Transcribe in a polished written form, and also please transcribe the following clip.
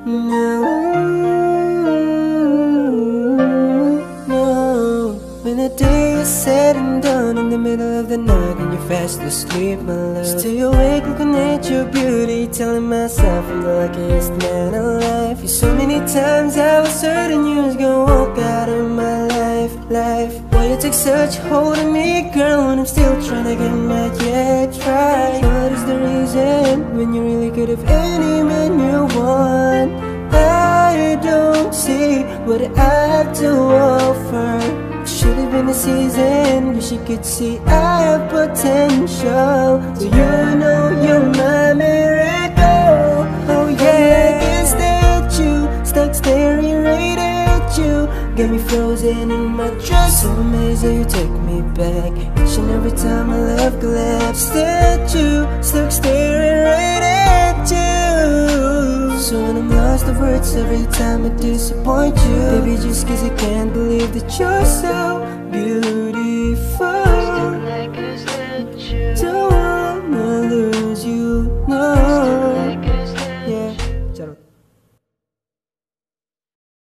No. When the day is said and done, in the middle of the night and you're fast asleep, my love, stay awake looking at your beauty, telling myself I'm the luckiest man alive. For so many times I was certain you was gonna walk out of my life. Why you take such hold of me, girl, when I'm still trying to get mad? Yeah, try. What is the reason when you really could have any man you want? I don't see what I have to offer. Should've been the season, wish you could see I have potential. So you know you're my miracle. Oh yeah, I can't stay at you, stuck staring right at you. Got me frozen in my dress, so amazing you take me back. Each and every time my love collapsed at you, stuck staring right at you. So when I'm lost of words every time I disappoint you, baby, just 'cause I can't believe that you're so beautiful.